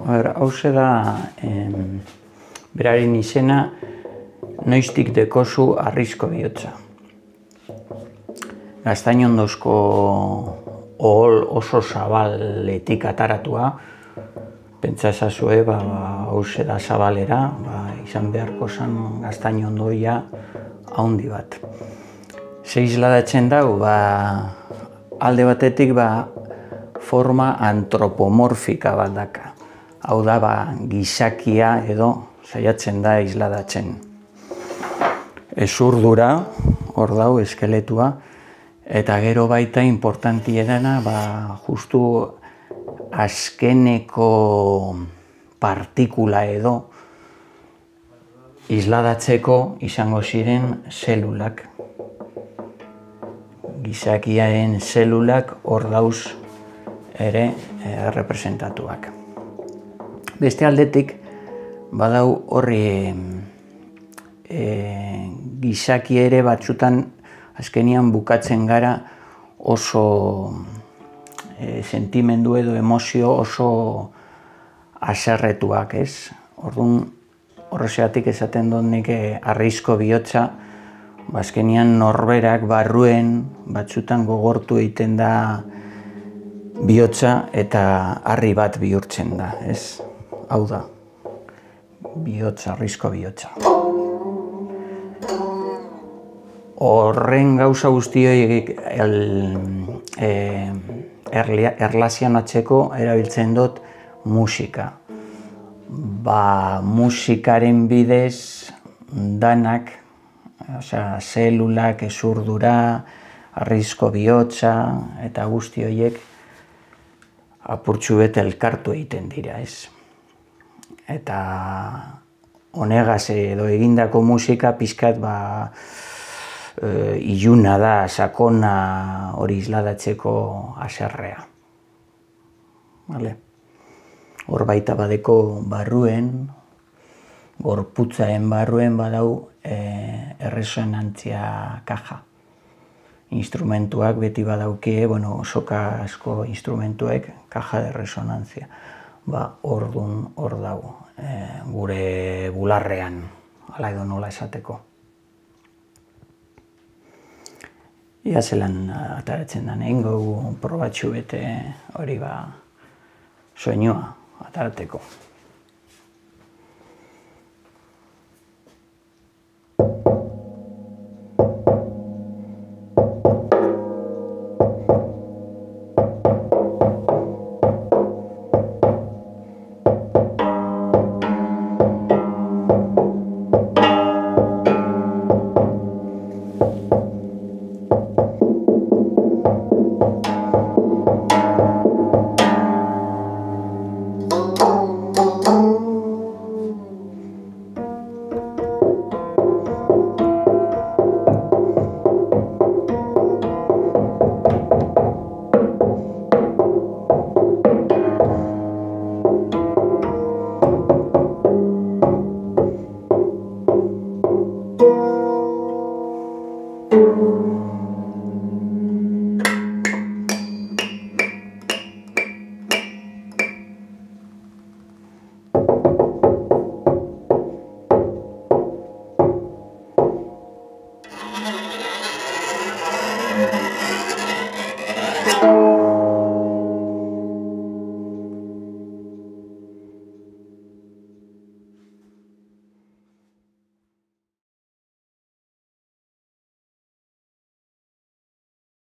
Hauze da, beraren izena, noiztik dekozu harrizko bihotza. Gaztainondozko ohol oso zabaletik ataratua, pentsa ezazue, hauze da zabalera, izan beharko zen gaztainondoia haundi bat. Ze isladatzen dago, alde batetik forma antropomorfika bat daka. Hau da, gizakia edo saiatzen da isladatzen. Ezurdura, hor dau, eskeletua, eta gero baita importantiedana, justu azkeneko partikula edo isladatzeko izango ziren zelulak. Gizakiaren zelulak hor dauz ere representatuak. Beste aldetik, badau horri gizaki ere batzutan azkenian bukatzen gara oso sentimendu edo emozio oso haserretuak, ez? Orduan, horrezeatik esaten dut nik harrizko bihotza, azkenian norberak barruen batzutan gogortu egiten da bihotza eta harri bat bihurtzen da, ez? Hau da, bihotza, harrizko bihotza. Horren gauza guztioi erlazionatzeko erabiltzen dut musika. Musikaren bidez danak, zelulak, ezurdura, harrizko bihotza eta guzti horiek apurtxu bete elkartu egiten dira, ez? Eta honegaz edo egindako musika pixkat iluna da, sakona hori isladatzeko haserrea. Hor baita badeko barruen, gorputzaen barruen badau erresonantzia kaja. Instrumentuak beti badaukie, soka asko instrumentuek, kaja de resonantzia. Hor dago, gure bularrean, ala edo nola esateko. Ia zelan ataratzen da, egin gogu probatxu bete hori soinua atarateko.